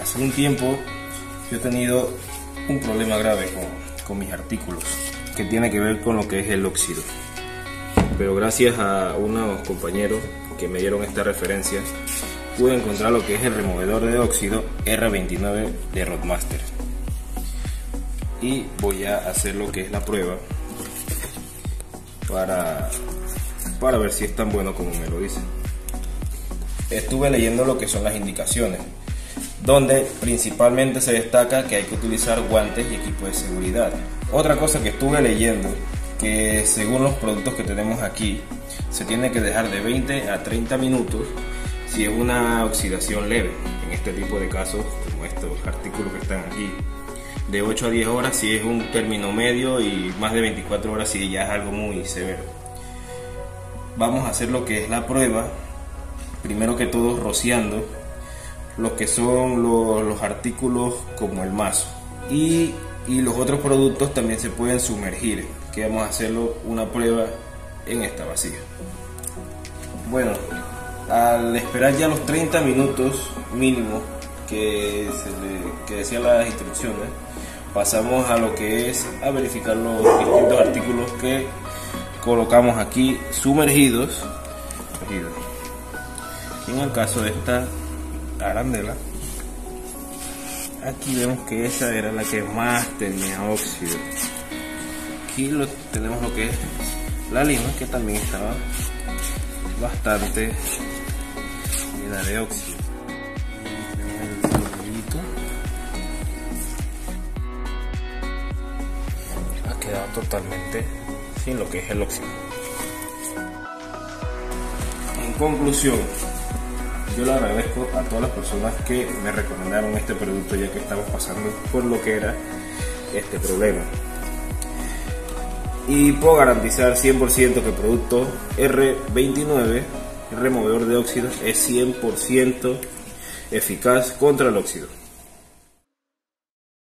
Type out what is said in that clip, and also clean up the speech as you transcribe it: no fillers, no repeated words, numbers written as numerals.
hace un tiempo yo he tenido un problema grave con mis artículos, que tiene que ver con lo que es el óxido. Pero gracias a unos compañeros que me dieron esta referencia, pude encontrar lo que es el removedor de óxido R29 de Roadmaster. Y voy a hacer lo que es la prueba para ver si es tan bueno como me lo dicen. Estuve leyendo lo que son las indicaciones, donde principalmente se destaca que hay que utilizar guantes y equipo de seguridad. Otra cosa que estuve leyendo, que según los productos que tenemos aquí, se tiene que dejar de 20 a 30 minutos si es una oxidación leve, en este tipo de casos como estos artículos que están aquí. De 8 a 10 horas si es un término medio, y más de 24 horas si ya es algo muy severo. Vamos a hacer lo que es la prueba, primero que todo rociando lo que son los artículos como el mazo, y los otros productos también se pueden sumergir, que vamos a hacerlo una prueba en esta vasija. Bueno, al esperar ya los 30 minutos mínimo que decían las instrucciones, pasamos a lo que es a verificar los distintos artículos que colocamos aquí sumergidos. En el caso de esta arandela, aquí vemos que esa era la que más tenía óxido. Aquí tenemos lo que es la lima, que también estaba bastante llena de óxido. Ha quedado totalmente sin lo que es el óxido. En conclusión, yo le agradezco a todas las personas que me recomendaron este producto, ya que estamos pasando por lo que era este problema. Y puedo garantizar 100% que el producto R29, el removedor de óxidos, es 100% eficaz contra el óxido.